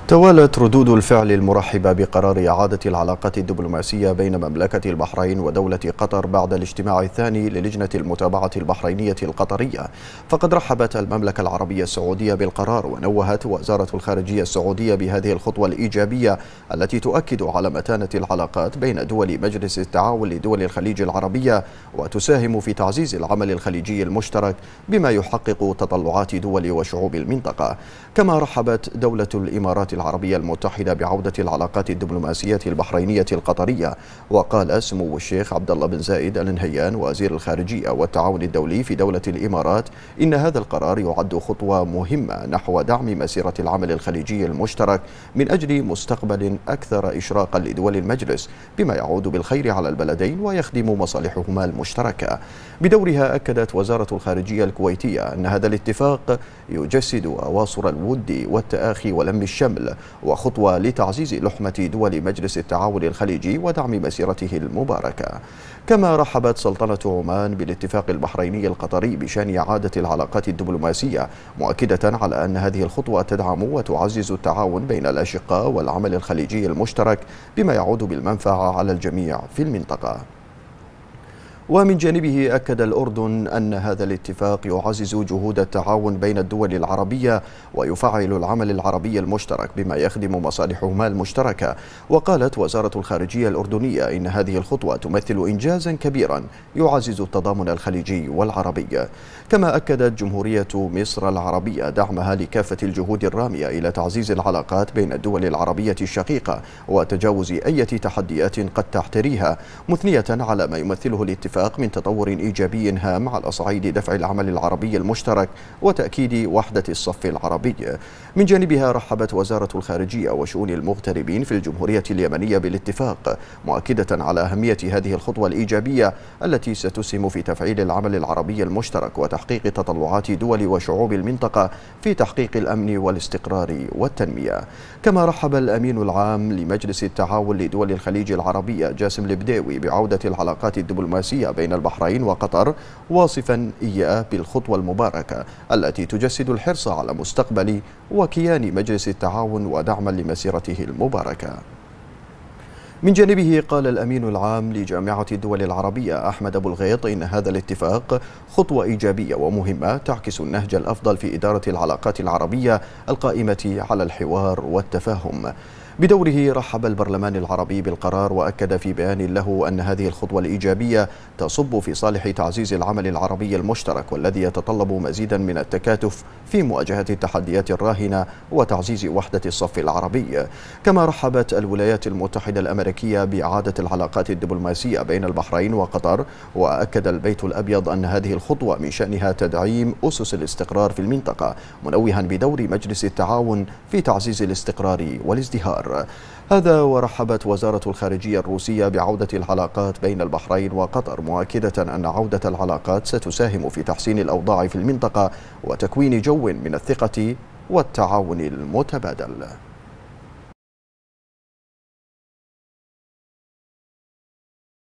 توالت ردود الفعل المرحبة بقرار إعادة العلاقات الدبلوماسية بين مملكة البحرين ودولة قطر بعد الاجتماع الثاني للجنة المتابعة البحرينية القطرية. فقد رحبت المملكة العربية السعودية بالقرار، ونوهت وزارة الخارجية السعودية بهذه الخطوة الإيجابية التي تؤكد على متانة العلاقات بين دول مجلس التعاون لدول الخليج العربية، وتساهم في تعزيز العمل الخليجي المشترك بما يحقق تطلعات دول وشعوب المنطقة. كما رحبت دولة الإمارات العربية المتحدة بعودة العلاقات الدبلوماسية البحرينية القطرية. وقال سمو الشيخ عبد الله بن زايد آل نهيان وزير الخارجية والتعاون الدولي في دولة الإمارات إن هذا القرار يعد خطوة مهمة نحو دعم مسيرة العمل الخليجي المشترك من أجل مستقبل أكثر إشراقا لدول المجلس، بما يعود بالخير على البلدين ويخدم مصالحهما المشتركة. بدورها أكدت وزارة الخارجية الكويتية أن هذا الاتفاق يجسد أواصر الود والتآخي ولم الشمل، وخطوة لتعزيز لحمة دول مجلس التعاون الخليجي ودعم مسيرته المباركة. كما رحبت سلطنة عمان بالاتفاق البحريني القطري بشأن إعادة العلاقات الدبلوماسية، مؤكدة على أن هذه الخطوة تدعم وتعزز التعاون بين الأشقاء والعمل الخليجي المشترك، بما يعود بالمنفعة على الجميع في المنطقة. ومن جانبه أكد الأردن أن هذا الاتفاق يعزز جهود التعاون بين الدول العربية ويفعل العمل العربي المشترك بما يخدم مصالحهما المشتركة. وقالت وزارة الخارجية الأردنية إن هذه الخطوة تمثل إنجازا كبيرا يعزز التضامن الخليجي والعربي. كما أكدت جمهورية مصر العربية دعمها لكافة الجهود الرامية إلى تعزيز العلاقات بين الدول العربية الشقيقة وتجاوز أي تحديات قد تحتريها، مثنية على ما يمثله الاتفاق من تطور إيجابي هام على صعيد دفع العمل العربي المشترك وتأكيد وحدة الصف العربي. من جانبها رحبت وزارة الخارجية وشؤون المغتربين في الجمهورية اليمنية بالاتفاق، مؤكدة على أهمية هذه الخطوة الإيجابية التي ستسهم في تفعيل العمل العربي المشترك وتحقيق تطلعات دول وشعوب المنطقة في تحقيق الأمن والاستقرار والتنمية. كما رحب الأمين العام لمجلس التعاون لدول الخليج العربية جاسم البديوي بعودة العلاقات الدبلوماسية بين البحرين وقطر، واصفا إياه بالخطوة المباركة التي تجسد الحرص على مستقبل وكيان مجلس التعاون ودعما لمسيرته المباركة. من جانبه قال الأمين العام لجامعة الدول العربية أحمد أبو الغيط إن هذا الاتفاق خطوة إيجابية ومهمة تعكس النهج الأفضل في إدارة العلاقات العربية القائمة على الحوار والتفاهم. بدوره رحب البرلمان العربي بالقرار، وأكد في بيان له أن هذه الخطوة الإيجابية تصب في صالح تعزيز العمل العربي المشترك، والذي يتطلب مزيدا من التكاتف في مواجهة التحديات الراهنة وتعزيز وحدة الصف العربي. كما رحبت الولايات المتحدة الأمريكية بإعادة العلاقات الدبلوماسية بين البحرين وقطر، وأكد البيت الأبيض أن هذه الخطوة من شأنها تدعيم أسس الاستقرار في المنطقة، منوها بدور مجلس التعاون في تعزيز الاستقرار والازدهار. هذا ورحبت وزارة الخارجية الروسية بعودة العلاقات بين البحرين وقطر، مؤكدة أن عودة العلاقات ستساهم في تحسين الأوضاع في المنطقة وتكوين جو من الثقة والتعاون المتبادل.